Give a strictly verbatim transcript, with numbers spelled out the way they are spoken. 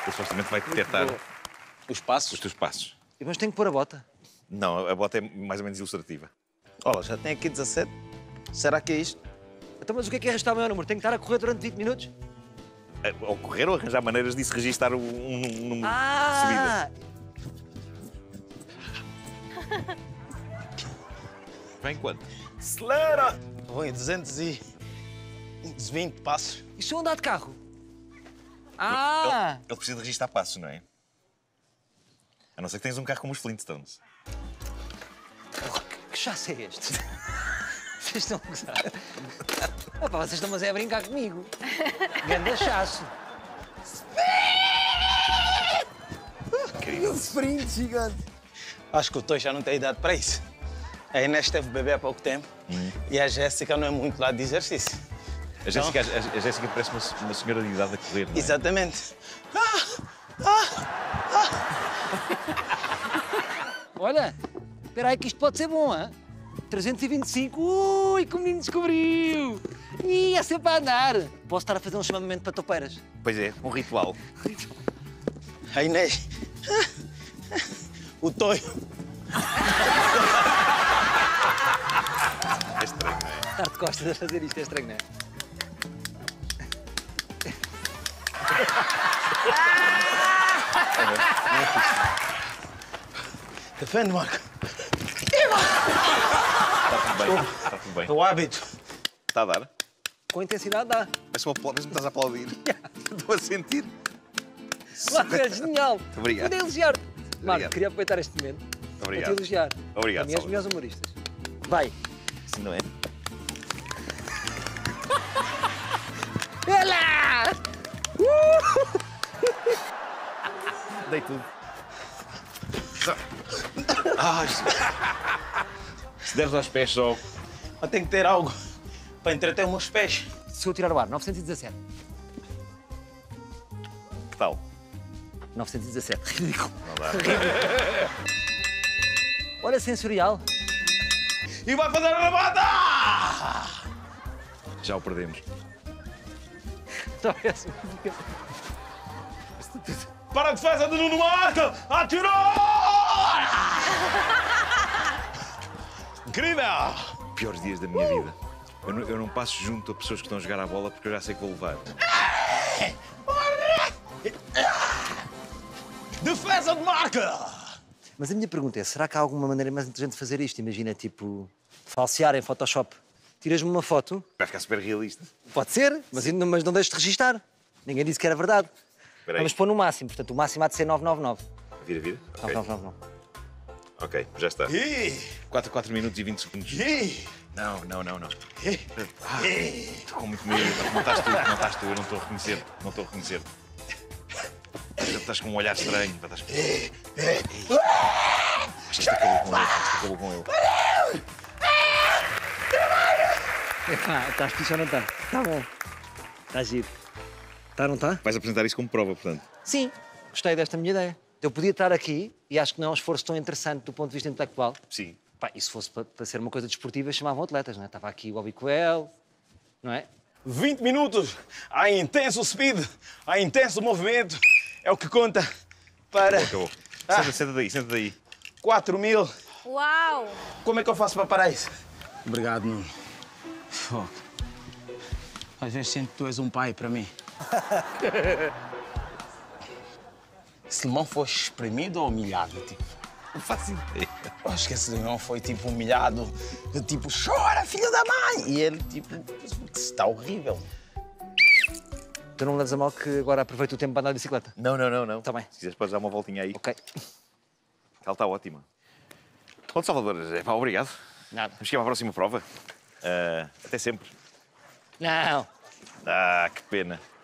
Ele supostamente vai detectar os passos. Os teus passos. Mas tenho que pôr a bota. Não, a bota é mais ou menos ilustrativa. Olha, já tem aqui dezassete. Será que é isto? Então, mas o que é que é arrastar o meu número? Tenho que estar a correr durante vinte minutos? Ou correr ou arranjar maneiras de se registar um, um número ah! de subida. Vem quanto? Acelera! Vou em duzentos e vinte passos. E se eu andar de carro? Ah! Ele, ele precisa de registrar passos, não é? A não ser que tens um carro como os Flintstones. Que chasse é este? Vocês estão a gozar? Ah, pá, vocês estão mas é a brincar comigo. Ganda chasso. Que sprint gigante. Acho que o Toy já não tem idade para isso. A Inês teve bebê há pouco tempo hum. e a Jéssica não é muito lá de exercício. A Jéssica, então... a, a Jéssica parece uma, uma senhora de idade a correr, não é? Exatamente. Ah, ah, ah. Olha, espera aí que isto pode ser bom, hein? trezentos e vinte e cinco, ui, que o menino descobriu! Ih, é sempre a andar! Posso estar a fazer um chamamento para topeiras? Pois é, um ritual. A Inês, o Toio. É estranho, não é? Estar de costas a fazer isto é estranho, não é? Defende, Marco. Está tudo bem, está tudo bem. É o hábito. Está a dar? Com intensidade dá. Parece-me apl... estás a aplaudir. Estou a sentir. Marco, é genial. Muito obrigado. Podia elogiar-te. Marco, queria aproveitar este momento obrigado. para te elogiar. Obrigado, para mim, és os melhores humoristas. Vai. Sim, não é? Olá! Uh! Dei tudo. Ai, se deres aos pés só... Eu tenho que ter algo para entreter os meus pés. Se eu tirar o ar, novecentos e dezassete. Que tal? novecentos e dezassete. Ridículo. Não dá. Olha, sensorial. E vai fazer a levada! Já o perdemos. Para a defesa de Nuno Marco! Atirou! Incrível! Piores dias da minha vida. Eu não, eu não passo junto a pessoas que estão a jogar a bola porque eu já sei que vou levar. Defesa de marca! Mas a minha pergunta é, será que há alguma maneira mais inteligente de fazer isto? Imagina, tipo, falsear em Photoshop. Tiras-me uma foto... Vai ficar super realista. Pode ser, mas, mas não deixes de registar. Ninguém disse que era verdade. Vamos pôr no máximo, portanto, o máximo há de ser novecentos e noventa e nove. Vira, vira. Okay. novecentos e noventa e nove. Ok, já está. quatro, quatro minutos e vinte segundos. E... Não, não, não, não. Ah, estou com muito medo. Não estás tu, não estás tu, eu não estou a reconhecer. Não estou a reconhecer. Estás com um olhar estranho. Estás com... Acho que isto acabou com ele. Acho que acabou com ele. Epá, estás fixe ou não está? Está bom. Está giro. Está, não está? Vais apresentar isso como prova, portanto? Sim. Gostei desta minha ideia. Eu podia estar aqui e acho que não é um esforço tão interessante do ponto de vista intelectual. Sim. Pá, e se fosse para, para ser uma coisa desportiva, chamavam atletas, não é? Estava aqui o Bobby Coelho, não é? vinte minutos, há intenso speed, há intenso movimento, é o que conta para... Acabou, acabou. Ah, senta, senta daí, senta daí. quatro mil. Uau! Como é que eu faço para parar isso? Obrigado, Nuno. Fogo. Às vezes sinto que tu és um pai para mim. Esse limão foi espremido ou humilhado? Tipo? Não faço ideia. Eu acho que esse limão foi, tipo, humilhado. Tipo, chora, filho da mãe! E ele, tipo, está horrível. Tu não me leves a mal que agora aproveito o tempo para andar de bicicleta? Não, não, não, não. Está bem. Se quiseres, podes dar uma voltinha aí. Ok. Ela está ótima. Bom, Salvador, é pá, obrigado. Nada. Vamos chegar à próxima prova. Uh, até sempre. Não. Ah, que pena.